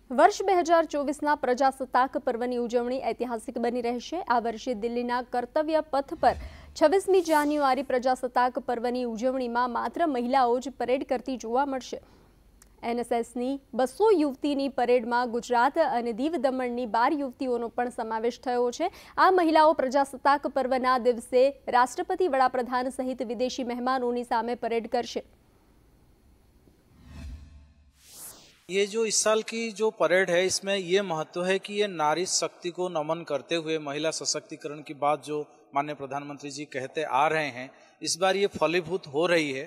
વર્ષ 2024ના પ્રજાસત્તાક પર્વની ઉજવણી ઐતિહાસિક બની રહેશે। આ વર્ષે દિલ્હીના કર્તવ્ય પથ પર 26મી જાન્યુઆરી પ્રજાસત્તાક પર્વની ઉજવણીમાં માત્ર મહિલાઓ જ પરેડ કરતી જોવા મળશે। એનએસએસની 200 યુવતીની પરેડમાં ગુજરાત અને દીવ દમણની 12 યુવતીઓનો પણ સમાવેશ થયો છે। આ મહિલાઓ પ્રજાસત્તાક પર્વના દિવસે રાષ્ટ્રપતિ, વડાપ્રધાન સહિત વિદેશી મહેમાનોની સામે પરેડ કરશે। ये जो इस साल की जो परेड है, इसमें ये महत्व है कि ये नारी शक्ति को नमन करते हुए महिला सशक्तिकरण की बात जो माननीय प्रधानमंत्री जी कहते आ रहे हैं, इस बार ये फलीभूत हो रही है।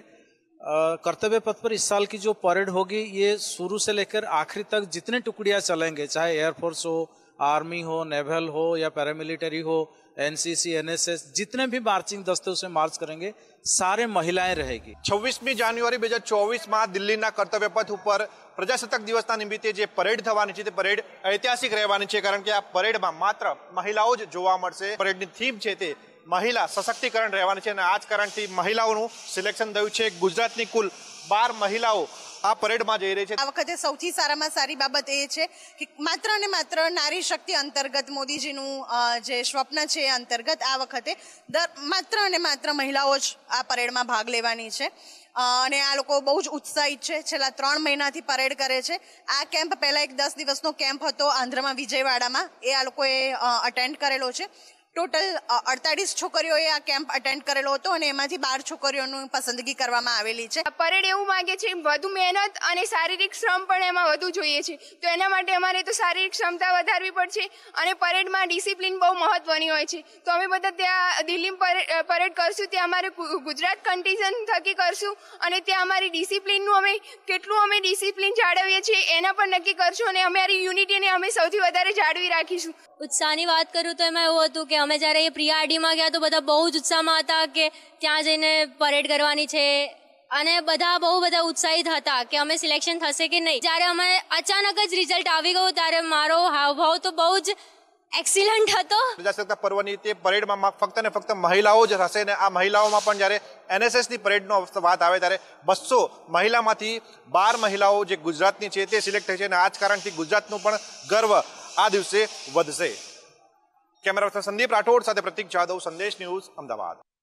कर्तव्य पथ पर इस साल की जो परेड होगी, ये शुरू से लेकर आखिरी तक जितने टुकड़ियां चलेंगे, चाहे एयरफोर्स हो, आर्मी हो, नेवल हो या पैरामिलिट्री हो, एनसीसी, एनएसएस, जितने भी मार्चिंग दस्ते उसमें मार्च करेंगे, सारे महिलाएं रहेगी। 26મી જાન્યુઆરી 2024 कर्तव्य कर्तव्यपथ पर प्रजासत्ताक दिवसना निमित्ते जे परेड थवानी छे ते परेड ऐतिहासिक रहेवानी छे, कारण के आ परेडमां मात्र महिलाओं ज जोवा मळशे। परेडनी थीम छे ते महिला सशक्तिकरण रहेवानी छे, અને આ જ કારણથી મહિલાઓનું સિલેક્શન થયું છે। ગુજરાતની કુલ 12 મહિલાઓ આ પરેડમાં જઈ રહી છે। આ વખતે સૌથી સારામાં સારી બાબત એ છે કે માત્ર ને માત્ર નારી શક્તિ અંતર્ગત મોદીજીનું જે સ્વપ્ન છે એ અંતર્ગત આ વખતે માત્ર ને માત્ર મહિલાઓ જ આ પરેડમાં ભાગ લેવાની છે। અને આ લોકો બહુ જ ઉત્સાહિત છે। છેલ્લા 3 મહિનાથી પરેડ કરે છે। આ કેમ્પ પહેલા એક 10 દિવસનો કેમ્પ હતો આંધ્રમાં, વિજયવાડામાં, એ આ લોકોએ અટેન્ડ કરેલો છે। ટોટલ 48 છોકરીઓએ આ કેમ્પ અટેન્ડ કરેલો હતો અને એમાંથી 12 છોકરીઓની પસંદગી કરવામાં આવેલી છે। પરેડ એવું માંગે છે વધુ મહેનત અને શારીરિક શ્રમ પણ એમાં વધુ જોઈએ છે, તો એના માટે અમારે તો શારીરિક ક્ષમતા વધારવી પડશે અને પરેડમાં ડિસિપ્લિન બહુ મહત્વની હોય છે। તો અમે બધા ત્યાં દિલ્હીમાં પરેડ કરશું, ત્યાં અમારે ગુજરાત કન્ટિન્જન્ટ થકી કરશું અને ત્યાં અમારી ડિસિપ્લિનનું અમે કેટલું અમે ડિસિપ્લિન જાળવીએ છીએ એના પર નક્કી કરશું અને અમારી યુનિટીને અમે સૌથી વધારે જાળવી રાખીશું। उत्साहनी बात करूँ तो एमां एवुं हतुं के अमे ज्यारे प्रिया आरडीमां गया तो बधा बहु ज उत्साहमां हता के त्यां जईने परेड करवानी छे અને બધા બહુ બધા ઉત્સાહિત હતા કે અમે સિલેક્શન થશે કે નહીં। જ્યારે અમે અચાનક જ રિઝલ્ટ આવી ગયું ત્યારે મારો હાવભાવ તો બહુ જ એક્સિલન્ટ હતો। પ્રજાસત્તાક પર્વની તે પરેડમાં ફક્ત ને ફક્ત મહિલાઓ જ હશે ને આ મહિલાઓમાં પણ જ્યારે એનએસએસની પરેડનો વાત આવે ત્યારે 200 મહિલામાંથી 12 મહિલાઓ જે ગુજરાતની છે તે સિલેક્ટ થઈ છે અને આ જ કારણથી ગુજરાતનું પણ ગર્વ આ દિવસે વધશે। કેમેરા પર્સન સંદીપ રાઠોડ સાથે પ્રતીક જાદવ, સંદેશ ન્યૂઝ, અમદાવાદ।